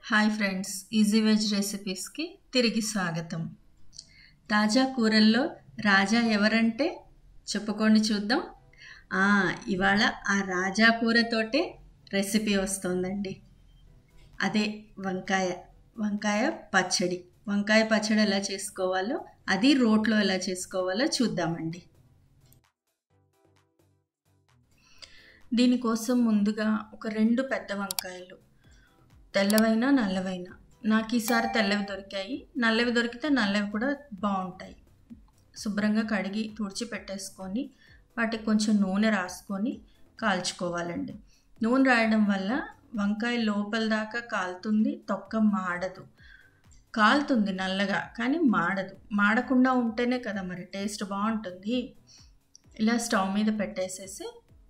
Hi friends, easy veg రెసిపీస్కి తిరిగి స్వాగతం. తాజా కూరల్లో రాజా ఎవరంటే చెప్పుకోండి చూద్దాం. ఇవాళ ఆ రాజా కూరతోటే రెసిపీ వస్తుందండి. అదే వంకాయ పచ్చడి. వంకాయ పచ్చడి ఎలా చేసుకోవాలో, అది రోట్లో ఎలా చేసుకోవాలో చూద్దామండి. దీనికోసం ముందుగా ఒక 2 పెద్ద వంకాయలు, తెల్లవైనా నల్లవైనా, నాకు ఈసారి తెల్లవి దొరికాయి. నల్లవి దొరికితే నల్లవి కూడా బాగుంటాయి. శుభ్రంగా కడిగి తుడిచి పెట్టేసుకొని వాటికి కొంచెం నూనె రాసుకొని కాల్చుకోవాలండి. నూనె రాయడం వల్ల వంకాయ లోపల దాకా కాలుతుంది, తొక్క మాడదు. కాలుతుంది నల్లగా, కానీ మాడదు. మాడకుండా ఉంటేనే కదా మరి టేస్ట్ బాగుంటుంది. ఇలా స్టవ్ మీద పెట్టేసేసి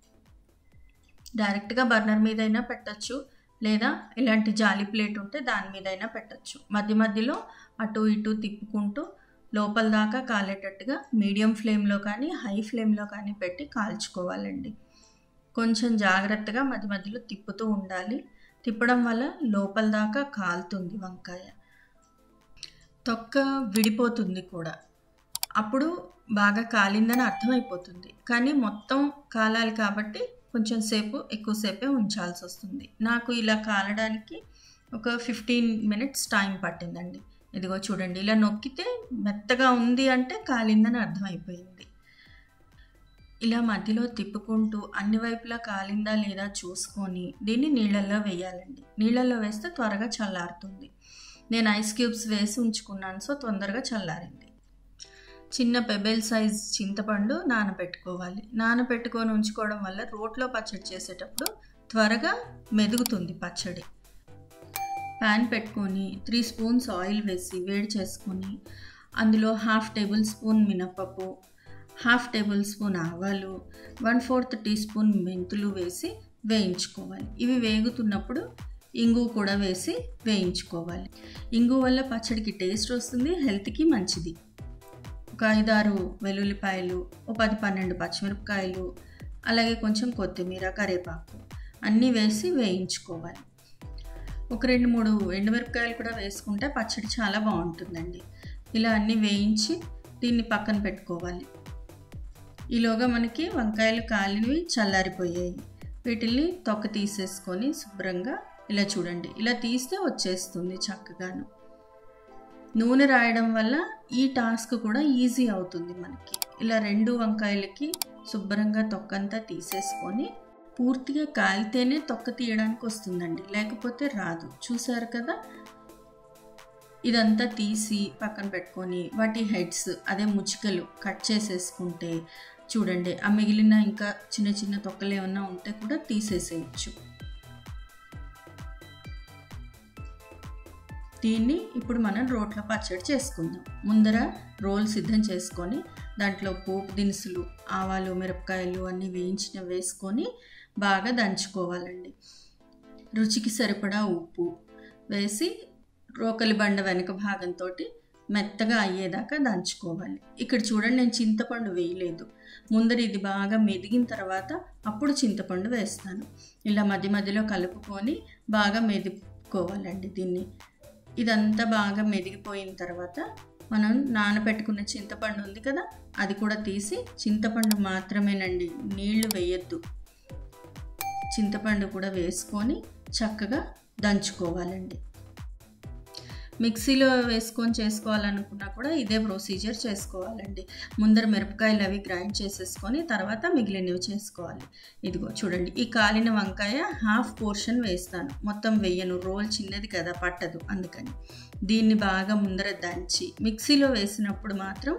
డైరెక్ట్గా బర్నర్ మీద అయినా పెట్టచ్చు, లేదా ఇలాంటి జాలి ప్లేట్ ఉంటే దాని మీద అయినా పెట్టచ్చు. మధ్య మధ్యలో అటు ఇటు తిప్పుకుంటూ లోపల దాకా కాలేటట్టుగా మీడియం ఫ్లేమ్లో కానీ హై ఫ్లేమ్లో కానీ పెట్టి కాల్చుకోవాలండి. కొంచెం జాగ్రత్తగా మధ్య మధ్యలో తిప్పుతూ ఉండాలి. తిప్పడం వల్ల లోపల దాకా కాలుతుంది వంకాయ. తొక్క విడిపోతుంది కూడా, అప్పుడు బాగా కాలిందని అర్థమైపోతుంది. కానీ మొత్తం కాలాలి కాబట్టి కొంచెం ఎక్కువసేపే ఉంచాల్సి వస్తుంది. నాకు ఇలా కాలడానికి ఒక 15 minutes టైం పట్టిందండి. ఇదిగో చూడండి, ఇలా నొక్కితే మెత్తగా ఉంది అంటే కాలిందని అర్థమైపోయింది. ఇలా మధ్యలో తిప్పుకుంటూ అన్ని వైపులా కాలిందా లేదా చూసుకొని దీన్ని నీళ్ళల్లో వేయాలండి. నీళ్ళల్లో వేస్తే త్వరగా చల్లారుతుంది. నేను ఐస్ క్యూబ్స్ వేసి ఉంచుకున్నాను, సో తొందరగా చల్లారింది. చిన్న పెబెల్ సైజ్ చింతపండు నానబెట్టుకోవాలి. నానబెట్టుకొని ఉంచుకోవడం వల్ల రోట్లో పచ్చడి చేసేటప్పుడు త్వరగా మెదుగుతుంది పచ్చడి. ప్యాన్ పెట్టుకొని 3 స్పూన్స్ ఆయిల్ వేసి వేడి చేసుకొని అందులో 1/2 టేబుల్ స్పూన్ మినపప్పు, 1/2 టేబుల్ స్పూన్ ఆవాలు, 1/4 టీ స్పూన్ మెంతులు వేసి వేయించుకోవాలి. ఇవి వేగుతున్నప్పుడు ఇంగు కూడా వేసి వేయించుకోవాలి. ఇంగు వల్ల పచ్చడికి టేస్ట్ వస్తుంది, హెల్త్కి మంచిది. ఒక 5-6 వెల్లుల్లిపాయలు, ఒక 10-12 పచ్చిమిరపకాయలు, అలాగే కొంచెం కొత్తిమీర, కరివేపాకు అన్నీ వేసి వేయించుకోవాలి. ఒక 2-3 ఎండుమిరపకాయలు కూడా వేసుకుంటే పచ్చడి చాలా బాగుంటుందండి. ఇలా అన్నీ వేయించి దీన్ని పక్కన పెట్టుకోవాలి. ఈలోగా మనకి వంకాయలు కాలినవి చల్లారిపోయాయి. వీటిల్ని తొక్క తీసేసుకొని శుభ్రంగా ఇలా చూడండి, ఇలా తీస్తే వచ్చేస్తుంది చక్కగాను. నూనె రాయడం వల్ల ఈ టాస్క్ కూడా ఈజీ అవుతుంది మనకి. ఇలా 2 వంకాయలకి శుభ్రంగా తొక్కంతా తీసేసుకొని, పూర్తిగా కాలితేనే తొక్క తీయడానికి వస్తుందండి, లేకపోతే రాదు. చూసారు కదా, ఇదంతా తీసి పక్కన పెట్టుకొని వాటి హెడ్స్, అదే ముచ్చికలు కట్ చేసేసుకుంటే చూడండి, ఆ మిగిలిన ఇంకా చిన్న చిన్న తొక్కలు ఏమన్నా ఉంటే కూడా తీసేసేయచ్చు. దీన్ని ఇప్పుడు మనం రోట్లో పచ్చడి చేసుకుందాం. ముందర రోల్ సిద్ధం చేసుకొని దాంట్లో పోపు దినుసులు, ఆవాలు, మిరపకాయలు అన్నీ వేయించిన వేసుకొని బాగా దంచుకోవాలండి. రుచికి సరిపడా ఉప్పు వేసి రోకలి బండ వెనక భాగంతో మెత్తగా అయ్యేదాకా దంచుకోవాలి. ఇక్కడ చూడండి, నేను చింతపండు వేయలేదు. ముందర ఇది బాగా మెదిగిన తర్వాత అప్పుడు చింతపండు వేస్తాను. ఇలా మధ్య మధ్యలో కలుపుకొని బాగా మెదుపుకోవాలండి దీన్ని. ఇదంతా బాగా మెదిగిపోయిన తర్వాత మనం నానబెట్టుకున్న చింతపండు ఉంది కదా, అది కూడా తీసి, చింతపండు మాత్రమేనండి, నీళ్లు వేయద్దు. చింతపండు కూడా వేసుకొని చక్కగా దంచుకోవాలండి. మిక్సీలో వేసుకొని చేసుకోవాలనుకున్నా కూడా ఇదే ప్రొసీజర్ చేసుకోవాలండి. ముందర మిరపకాయలు అవి గ్రైండ్ చేసేసుకొని తర్వాత మిగిలినవి చేసుకోవాలి. ఇదిగో చూడండి, ఈ కాలిన వంకాయ 1/2 పోర్షన్ వేస్తాను, మొత్తం వేయను. రోల్ చిన్నది కదా, పట్టదు. అందుకని దీన్ని బాగా ముందర దంచి మిక్సీలో వేసినప్పుడు మాత్రం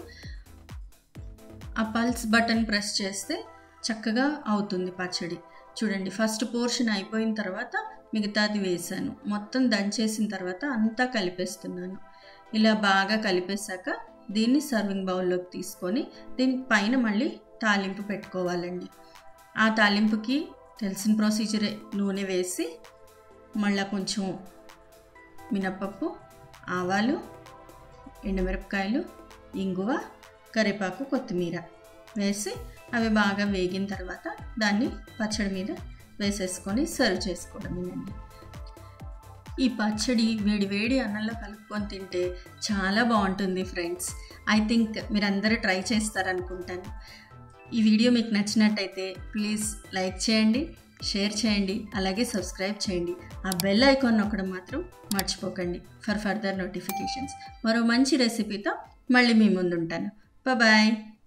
ఆ పల్స్ బటన్ ప్రెస్ చేస్తే చక్కగా అవుతుంది పచ్చడి. చూడండి, ఫస్ట్ పోర్షన్ అయిపోయిన తర్వాత మిగతాది వేసాను. మొత్తం దంచేసిన తర్వాత అంతా కలిపేస్తున్నాను. ఇలా బాగా కలిపేశాక దీన్ని సర్వింగ్ బౌల్లోకి తీసుకొని దీనికి పైన మళ్ళీ తాలింపు పెట్టుకోవాలండి. ఆ తాలింపుకి తెలిసిన ప్రొసీజరే, నూనె వేసి మళ్ళీ కొంచెం మినపప్పు, ఆవాలు, ఎండుమిరపకాయలు, ఇంగువ, కరివేపాకు, కొత్తిమీర వేసి అవి బాగా వేగిన తర్వాత దాన్ని పచ్చడి మీద వేసేసుకొని సర్వ్ చేసుకోవడమేనండి. ఈ పచ్చడి వేడి వేడి అన్నంలో కలుపుకొని తింటే చాలా బాగుంటుంది ఫ్రెండ్స్. ఐ థింక్ మీరందరూ ట్రై చేస్తారనుకుంటాను. ఈ వీడియో మీకు నచ్చినట్టయితే ప్లీజ్ లైక్ చేయండి, షేర్ చేయండి, అలాగే సబ్స్క్రైబ్ చేయండి. ఆ బెల్ ఐకాన్ నొక్కడం మాత్రం మర్చిపోకండి ఫర్ ఫర్దర్ నోటిఫికేషన్స్. మరో మంచి రెసిపీతో మళ్ళీ మీ ముందు ఉంటాను. బాయ్.